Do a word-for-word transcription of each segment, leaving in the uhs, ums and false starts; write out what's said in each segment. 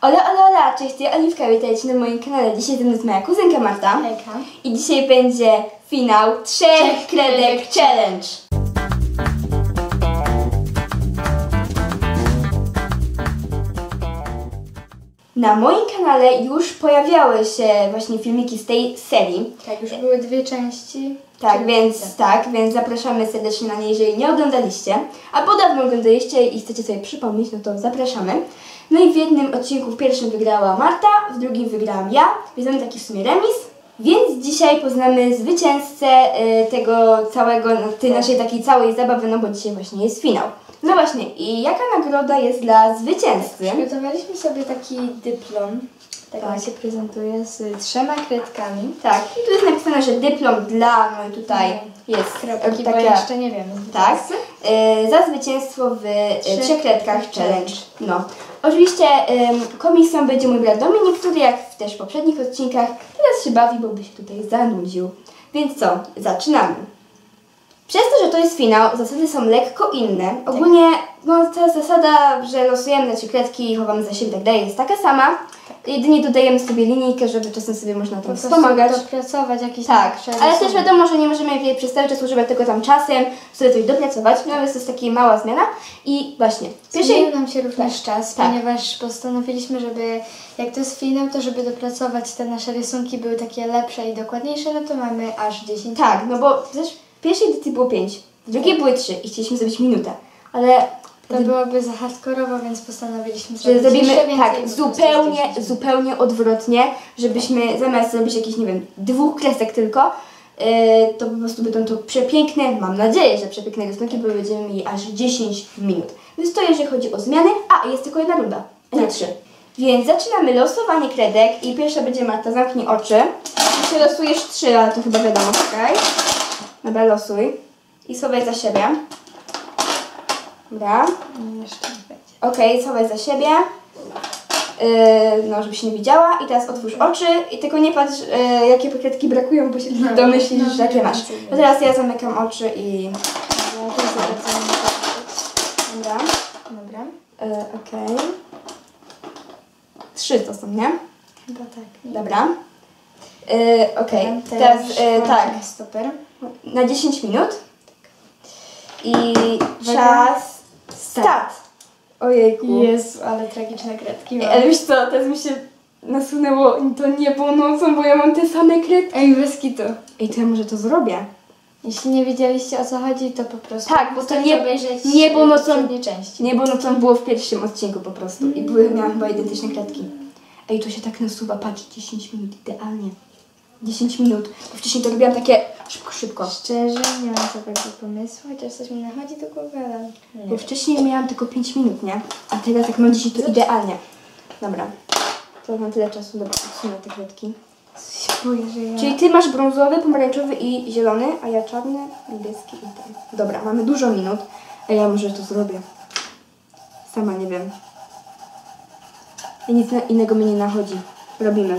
Ola, ola, ola, cześć, ja Oliwka, witajcie na moim kanale. Dzisiaj ze mną jest moja kuzynka Marta. Hejka. I dzisiaj będzie finał Trzech Kredek Challenge. Na moim kanale już pojawiały się właśnie filmiki z tej serii. Tak, już były dwie części. Tak, więc tak, więc zapraszamy serdecznie na nie, jeżeli nie oglądaliście. A po dawno oglądaliście i chcecie sobie przypomnieć, no to zapraszamy. No i w jednym odcinku, w pierwszym wygrała Marta, w drugim wygrałam ja. Więc mamy taki w sumie remis. Więc dzisiaj poznamy zwycięzcę y, tego całego, no, tej naszej takiej całej zabawy, no bo dzisiaj właśnie jest finał. No właśnie, i jaka nagroda jest dla zwycięzcy? Przygotowaliśmy sobie taki dyplom. Tak, Tak. on się prezentuje z trzema kredkami. Tak, i tu jest napisane, że dyplom dla, no i tutaj jest Kropki, taka, bo jeszcze nie wiemy. tak, y, za zwycięstwo w y, Trzech Kredkach Challenge. No. Oczywiście y, komisją będzie mój brat Dominik, który jak też w poprzednich odcinkach teraz się bawi, bo by się tutaj zanudził. Więc co, zaczynamy. Przez to, że to jest finał, zasady są lekko inne. Ogólnie no, ta zasada, że losujemy na trzy kredki i chowamy za siebie i tak dalej, jest taka sama. Tak. Jedynie dodajemy sobie linijkę, żeby czasem sobie można tam wspomagać. Dopracować jakieś tak, ale też wiadomo, że nie możemy przez cały czas używać tego tam czasem, sobie coś dopracować, no więc to jest taka mała zmiana. I właśnie, Zmienił nam się również tak. czas, tak. ponieważ postanowiliśmy, żeby jak to jest finał, to żeby dopracować te nasze rysunki były takie lepsze i dokładniejsze, no to mamy aż dziesięć Tak, no bo też w pierwszej edycji było pięć, w drugiej były trzy i chcieliśmy zrobić minutę, ale to byłoby za hardkorowo, więc postanowiliśmy że zrobić zrobimy jeszcze więcej, tak, zupełnie, zupełnie odwrotnie, żebyśmy zamiast zrobić jakieś, nie wiem, dwóch kresek tylko, yy, to po prostu będą to przepiękne, mam nadzieję, że przepiękne rysunki, bo będziemy mieli aż dziesięć minut. Więc to jeżeli chodzi o zmiany, a jest tylko jedna runda, a nie tak. trzy. Więc zaczynamy losowanie kredek i pierwsza będzie Marta, zamknij oczy. Ty losujesz trzy, ale to chyba wiadomo, czekaj. Dobra, losuj. I schowaj za siebie. Dobra. Jeszcze nie będzie. Okej, schowaj za siebie. Yy, no, żeby się nie widziała. I teraz otwórz oczy i tylko nie patrz, yy, jakie kredki brakują, bo się No, domyślisz, no, że jakie masz. więcej No teraz ja zamykam oczy i... Ja też zobaczymy. Dobra. Dobra. Yy, Okej. Trzy to są, nie? Chyba tak. Dobra. Yy, Okej, Teraz, teraz yy, tak. Super. Na dziesięć minut. I Uwaga. czas start. Ojejku. Jezu, ale tragiczne kredki mam. Ale wiesz co, teraz mi się nasunęło to niebo nocą, bo ja mam te same kredki. Ej, bez kitu. Ej, to ja może to zrobię. Jeśli nie wiedzieliście, o co chodzi, to po prostu Tak, bo to wystarczy nie- obejrzeć niebo nocą- poprzednie części. Niebo nocą było w pierwszym odcinku po prostu i były, miałam chyba identyczne kredki. Ej, to się tak nasuwa, patrz, dziesięć minut, idealnie. dziesięć minut, bo wcześniej to robiłam takie szybko, szybko. Szczerze, nie mam żadnego pomysłu, chociaż coś mi nachodzi do głowy, ale nie. Bo wcześniej miałam tylko pięć minut, nie? A teraz jak mam dziesięć, to idealnie. Dobra, to mam tyle czasu, dobra, odsunę te kredki. się boję, że ja... Czyli ty masz brązowy, pomarańczowy i zielony, a ja czarny, niebieski i ten. Dobra, mamy dużo minut. A ja może to zrobię. Sama nie wiem. I nic na- innego mnie nie nachodzi. Robimy.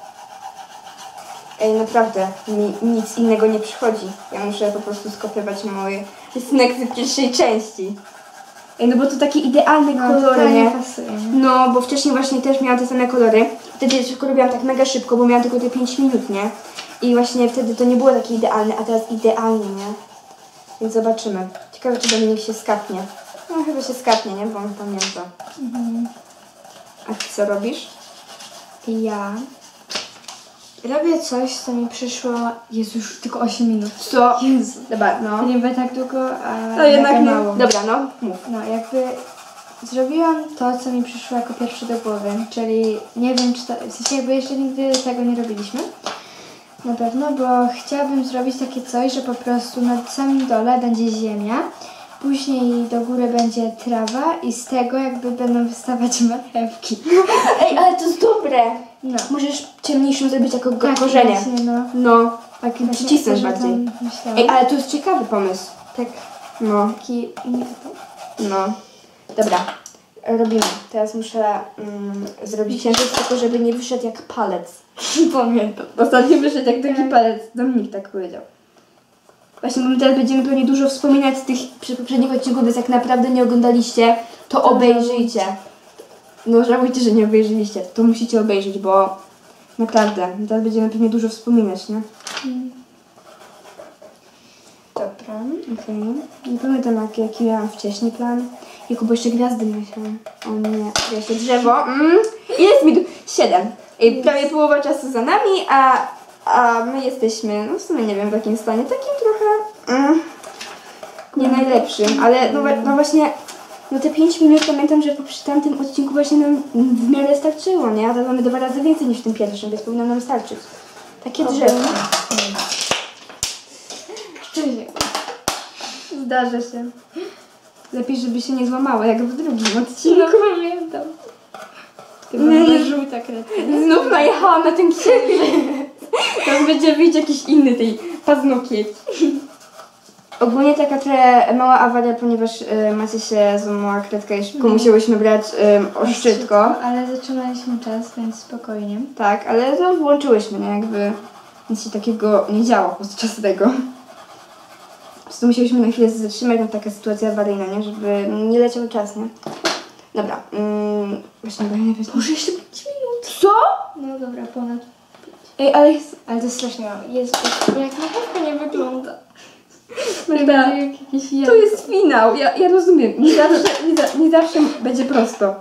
Ej, naprawdę, mi nic innego nie przychodzi. Ja muszę po prostu skopiować moje rysunek z pierwszej części. Ej, no bo to takie idealne No, kolory, totalnie nie? pasuje. No, bo wcześniej właśnie też miałam te same kolory. Wtedy tylko robiłam tak mega szybko, bo miałam tylko te pięć minut, nie? I właśnie wtedy to nie było takie idealne, a teraz idealnie, nie? Więc zobaczymy. Ciekawe, czy Dominik się skapnie. No, chyba się skapnie, nie? Bo on pamięta. Mhm. A ty co robisz? Ja robię coś, co mi przyszło... Jezu, już tylko osiem minut. Co? Jezu. Dobra, no. Nie będzie tak długo, a No jednak mega nie. mało. Dobra, no, mów. No, jakby zrobiłam to, co mi przyszło jako pierwsze do głowy, czyli nie wiem, czy to, w sensie jakby jeszcze nigdy tego nie robiliśmy, na pewno, bo chciałabym zrobić takie coś, że po prostu na samym dole będzie ziemia, później do góry będzie trawa i z tego jakby będą wystawać marchewki. Ej, ale to jest dobre. No. Możesz ciemniejszym zrobić jako go- Tak, korzenie. właśnie, no. No, Tak, przycisnąć właśnie bardziej. o tym myślałam. Ej, ale to jest ciekawy pomysł. Tak, No. taki... nie- No, dobra, robimy. Teraz muszę mm, zrobić księżyc, tylko żeby nie wyszedł jak palec. Pamiętam. Ostatnio wyszedł jak taki palec. Dominik tak powiedział. Właśnie, bo my teraz będziemy pewnie dużo wspominać z tych poprzednich odcinków, więc jak naprawdę nie oglądaliście, to obejrzyjcie. no żałujcie, że nie obejrzyliście. To musicie obejrzeć, bo naprawdę, teraz będziemy pewnie dużo wspominać, nie? Mm. Dobra. Okej. Okay. Nie pamiętam jaki, jaki miałam wcześniej plan. Jaku, bo jeszcze gwiazdy musiałam. O nie, jeszcze drzewo. Mm. Jest mi tu siedem. I prawie połowa czasu za nami, a, a my jesteśmy, no w sumie nie wiem w jakim stanie, takim trochę mm, nie najlepszym, ale no, no właśnie, no te pięć minut pamiętam, że przy tamtym odcinku właśnie nam w miarę starczyło, nie? A teraz mamy dwa razy więcej niż w tym pierwszym, więc powinno nam starczyć. Takie drzewo. Zdarza się. Lepiej, żeby się nie złamało, jak w drugim odcinku. No pamiętam. Chyba Nie. żółta kredka. Znów najechałam na ten księżyc. Teraz będzie wyjść jakiś inny tej paznokieć. Ogólnie taka trochę mała awaria, ponieważ y, macie się złamała kredka i szybko musiałyśmy brać y, oszczydko. Ale zatrzymaliśmy czas, więc spokojnie. Tak, ale no włączyłyśmy, nie? Jakby nic się takiego nie działo podczas tego. Po prostu musieliśmy na chwilę zatrzymać, no taka sytuacja awaryjna, nie? Żeby nie leciał czas, nie? Dobra, mm, właśnie, bo ja nie wiem. Może jeszcze pięć minut. Co? No dobra, ponad. Ej, ale jest... Ale to jest strasznie mało. Jest, jak marchewka nie wygląda. Prawda. To jest finał, ja, ja rozumiem. Nie zawsze, nie, za, nie zawsze będzie prosto.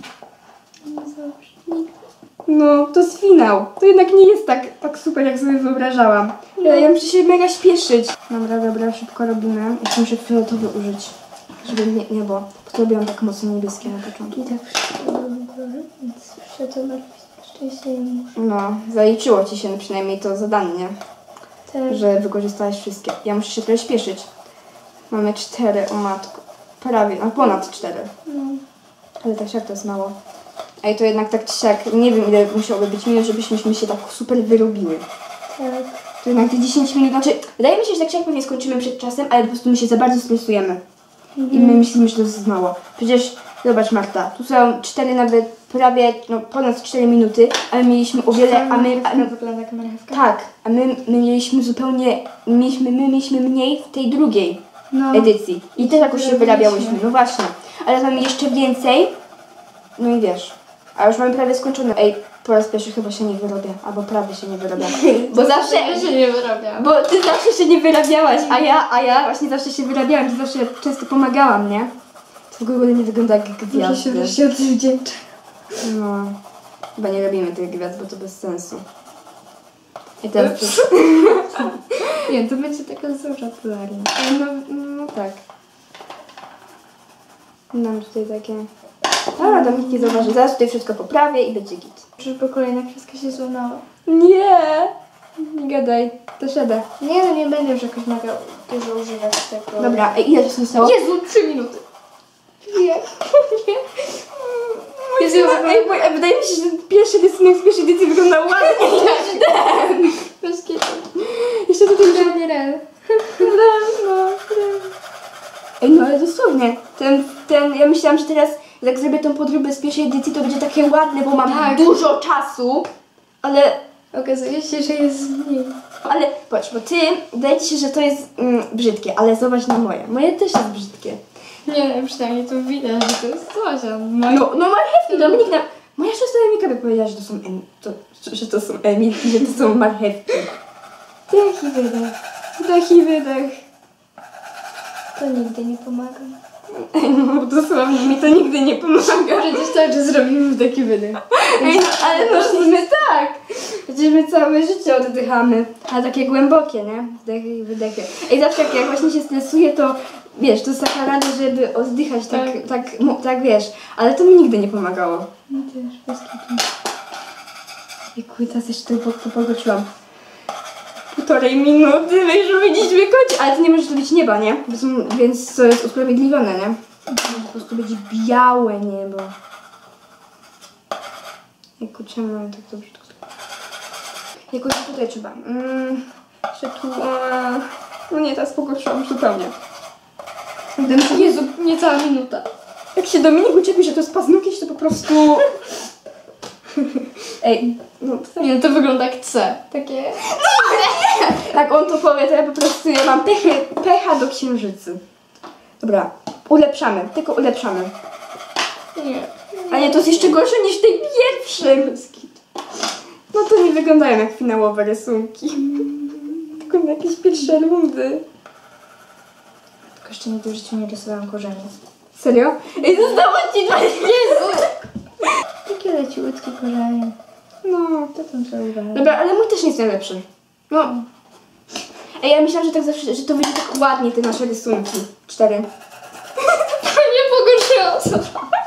No, to jest finał. To jednak nie jest tak, tak super, jak sobie wyobrażałam. Ja, ja muszę się mega śpieszyć. Dobra, dobra, szybko robimy. Jeszcze muszę fioletowy użyć, żeby nie, nie było. Bo to robiłam tak mocno niebieskie na początku. I tak wszystko więc fioletowe szczęście nie muszę. No, zaliczyło ci się przynajmniej to zadanie, nie? Tak. Że wykorzystałaś wszystkie. Ja muszę się trochę śpieszyć. Mamy cztery, o matko. Prawie, no ponad cztery. No. Ale tak siak to jest mało. Ej, to jednak tak czy siak, nie wiem ile musiałoby być minut, żebyśmy się tak super wyrobiły. Tak. To jednak te dziesięć minut, znaczy wydaje mi się, że tak czy siak pewnie skończymy przed czasem, ale po prostu my się za bardzo stresujemy. I my myślimy, że to jest mało. Przecież, zobacz Marta, tu są cztery nawet prawie, no ponad cztery minuty, a my mieliśmy o wiele, a my... A my wygląda jak marchewka. tak, a my, my mieliśmy zupełnie, mieliśmy, my mieliśmy mniej w tej drugiej No. edycji. I też jakoś się Wyrobiliśmy. wyrabiałyśmy, no właśnie. Ale mamy jeszcze więcej, no i wiesz, a już mamy prawie skończone. Ej, po raz pierwszy chyba się nie wyrobię, albo prawie się nie wyrobię. Bo zawsze, się nie wyrabia. bo ty zawsze się nie wyrabiałaś, a ja, a ja właśnie zawsze się wyrabiałam, ty zawsze często pomagałam, nie? To w ogóle nie wygląda jak Może się gwiazdy. wreszcie odwdzięczę. No, chyba nie robimy tych gwiazd, bo to bez sensu. I teraz to... Nie, to będzie taka duża popularna. No, no tak. Mam tutaj takie... A, tam nikt nie zauważy. Zaraz tutaj wszystko poprawię i będzie git. Żeby kolejna kreska się złamała. Nie! Nie gadaj. To siada. Nie, no nie będę już jakoś mega dużo używać tego. Dobra, ej, ile czasu zostało? Jezu, trzy minuty. Nie. Nie. Jezu, ej, bo, ej, wydaje mi się, że pierwszy rysunek z pierwszej edycji wygląda ładnie niż ten. Bez kitu. Jeszcze tutaj... Nie rel. No, ej, no ale dosłownie. Ten, ten, ja myślałam, że teraz jak zrobię tą podróbę z pierwszej edycji, to będzie takie ładne, bo mam Tak. dużo czasu. Ale... Okazuje się, że jest mniej. Ale patrz, bo ty, wydaje ci się, że to jest mm, brzydkie, ale zobacz na moje. Moje też jest brzydkie. Nie, przynajmniej to widać, że to jest coś. A moje... No, no marchewki, Dominik nam... Moja siostra Emilka by powiedziała, że to są em, to, że to są Emilki, że to są marchewki. Taki wydech. Taki wydech. To nigdy nie pomaga. No dosłownie mi to nigdy nie pomaga. Przecież cały czas zrobimy taki wydech. Ej, no, ale no w sumie tak. Przecież my całe życie oddychamy. A takie głębokie, nie? Wdechy i wydechy. Ej, zawsze jak, jak właśnie się stresuję, to wiesz, to jest taka rada, żeby oddychać tak, tak, tak, mo- tak wiesz. Ale to mi nigdy nie pomagało. Mi też, bez kitu. I kuj, teraz jeszcze tylko pogoczyłam. Półtorej minuty, my już widzieliśmy kończyć. Ale ty nie możesz robić nieba, nie? Bo są- Więc to jest usprawiedliwione, nie? Po prostu będzie białe niebo. Jaku, czemu mam tak dobrze? Jakoś tutaj trzeba. Mm, jeszcze tu... A, no nie, teraz pogorszyłam zupełnie. Gdybym- Jezu, niecała minuta. Jak się Dominik uczepi, że to jest paznokieć, to po prostu... Ej, no to tak. Nie, to wygląda jak C. Takie... Jak on to powie, to ja po prostu ja mam pechy, pecha do księżycy. Dobra, ulepszamy, tylko ulepszamy. Nie, A nie, to jest jeszcze gorsze niż tej pierwszym. No to nie wyglądają jak finałowe rysunki. Tylko na jakieś pierwsze rundy. Tylko jeszcze nigdy w życiu nie rysowałam korzeni. Serio? Ej, zostało ci dwadzieścia. Jezu! Takie leciutkie korzenie. No. To tam trzeba uważać. Dobra, ale mój też nie jest najlepszy. No. Ej, ja myślałam, że tak zawsze, że to wyjdzie tak ładnie, te nasze rysunki. Cztery. Nie pogorszyło co?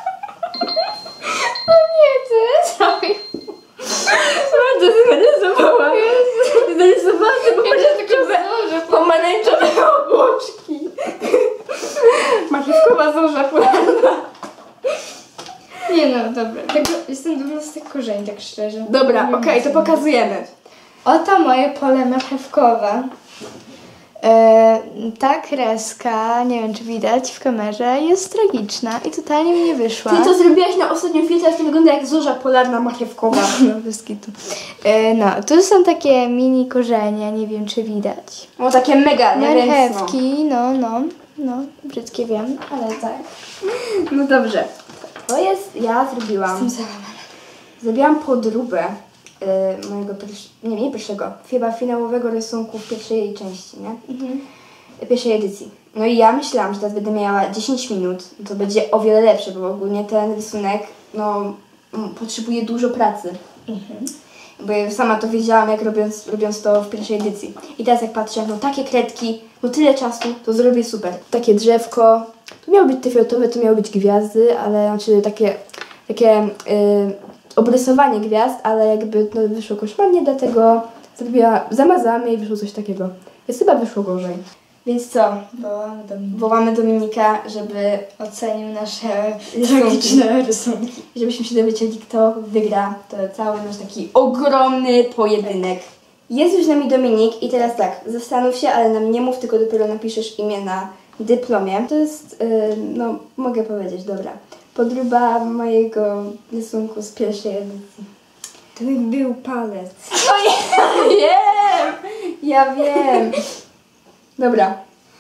No nie, ty sorry. Bardzo zarysowała. Zarysowała te pomarańczowe, pomarańczowe obłoczki. Marchewkowa zorza polarna. Nie no, dobra. Tego, jestem dumna z tych korzeni, tak szczerze. Dobra, Nie okej, wiem, to co. pokazujemy. Oto moje pole marchewkowe. E, ta kreska, nie wiem czy widać w kamerze, jest tragiczna i totalnie mi nie wyszła. Ty to zrobiłaś na ostatnim filtrze, to wygląda jak zorza polarna marchewkowa. No, bez kitu. E, no, tu są takie mini korzenie, nie wiem czy widać. O, takie mega, na ręczno. Marchewki, no, no, no, brzydkie wiem, ale tak. No dobrze. To jest, ja zrobiłam. Jestem załamana. Zrobiłam podróbę y, mojego pierwszego, nie, nie pierwszego, chyba finałowego rysunku w pierwszej części, nie? Mhm. Pierwszej edycji. No i ja myślałam, że teraz będę miała dziesięć minut, to będzie o wiele lepsze, bo ogólnie ten rysunek, no, m, potrzebuje dużo pracy. Mhm. Bo ja sama to wiedziałam, jak robiąc, robiąc to w pierwszej edycji. I teraz jak patrzę, no takie kredki, no tyle czasu, to zrobię super. Takie drzewko, to miały być te fioletowe, to miały być gwiazdy, ale znaczy takie, takie y, obrysowanie gwiazd, ale jakby no, wyszło koszmarnie, dlatego zrobiła, zamazałam je i wyszło coś takiego. Więc chyba wyszło gorzej. Więc co? Wołamy Dominika. Wołamy Dominika, żeby Ocenił nasze Rysunki. tragiczne rysunki. żebyśmy się dowiedzieli, kto wygra to cały nasz taki ogromny pojedynek. Jest już z nami Dominik i teraz tak, zastanów się, ale nam nie mów, tylko dopiero napiszesz imię na dyplomie. To jest, yy, no mogę powiedzieć, dobra, podróba mojego rysunku z pierwszej edycji. To był palec. No ja wiem! Ja wiem! Dobra.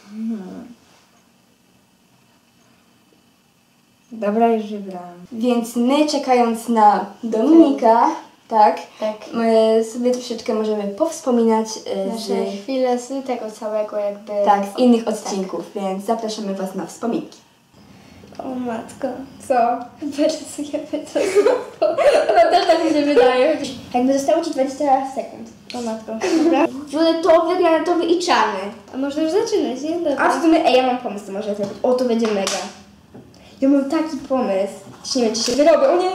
Dobra, już wybrałam. Więc my czekając na Dominika, tak, Tak. my sobie troszeczkę możemy powspominać yy, Nasze z, chwile z tego całego jakby... tak, z innych odcinków, więc zapraszamy Was na wspominki. O matko. Co? Wyrysujemy to. No też tak mi się wydaje. Jakby zostało Ci dwadzieścia sekund. O matko. Dobra. Fioletowy, granatowy i czarny. A można już zaczynać, nie? Dobra. A w sumie, ej, ja mam pomysł, to może zrobić. O, to będzie mega. Ja mam taki pomysł. Nie wiem, czy się wyrobię. O nie!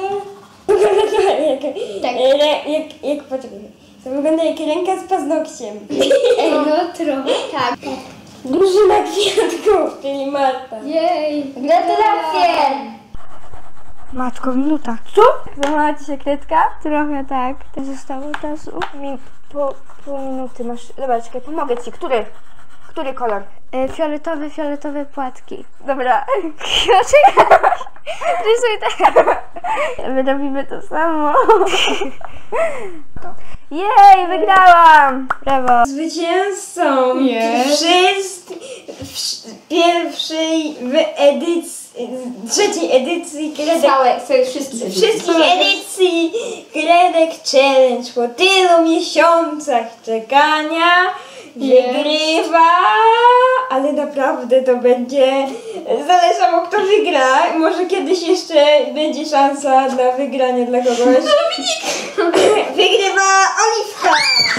Tak. Jak, jak, jak, poczekaj. To wygląda jak ręka z paznokciem. Ej, no trochę tak. Drużyna kwiatków, czyli Marta. Jej. Gratulacje! Matko, minuta. Co? Złamała Ci się kredka? Trochę tak. To zostało czasu. Mi po pół minuty masz... Dobra, czekaj, pomogę Ci. Który? Który kolor? E, fioletowe, fioletowe płatki. Dobra. Dlaczego? Rysuj tak. My robimy to samo. Jej, wygrałam! Brawo. Zwycięzcą Jest. wszystkich pierwszej w edycji, trzeciej edycji Kredek, Całe, całe wszystkich. wszystkich edycji Kredek Challenge po tylu miesiącach czekania wygrywa, ale naprawdę to będzie zależało kto wygra, może kiedyś jeszcze będzie szansa na wygranie dla kogoś. Dominik! Wygrywa Oliwka!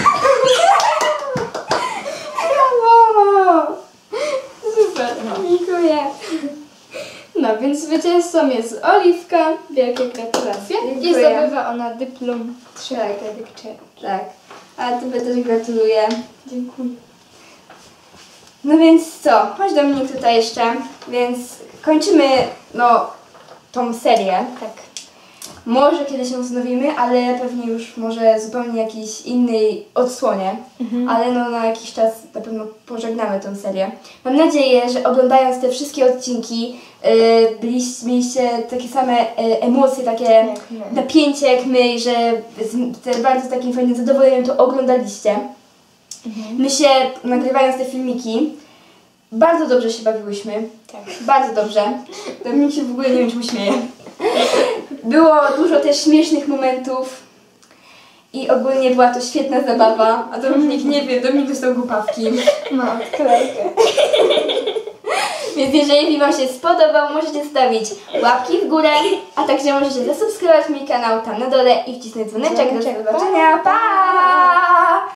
Brawo! Super, dziękuję. No, więc zwycięzcą jest Oliwka. Wielkie gratulacje. I Dziękuję. zdobywa ona dyplom trzy Kredek Challenge. Tak, a Tobie też gratuluję. Dziękuję. No więc co, chodź Dominik tutaj jeszcze, więc kończymy, no, tą serię. Tak. Może kiedyś ją wznowimy, ale pewnie już może zupełnie jakiejś innej odsłonie, ale no na jakiś czas na pewno pożegnamy tę serię. Mam nadzieję, że oglądając te wszystkie odcinki yy, byliście, mieliście takie same yy, emocje, takie Jak my. napięcie jak my, że z, z bardzo takim fajnym zadowoleniem to oglądaliście. My się, nagrywając te filmiki, bardzo dobrze się bawiłyśmy. Tak. Bardzo dobrze. Dominik się w ogóle nie wiem, czy uśmieje. Było dużo też śmiesznych momentów. I ogólnie była to świetna zabawa. A Dominik nie wie, Dominik dostał głupawki. No, kolejkę. Więc jeżeli Wam się spodobał, możecie stawić łapki w górę, a także możecie zasubskrybować mój kanał tam na dole i wcisnąć dzwoneczek. Do Dzwoneczek, zobaczenia. Pa!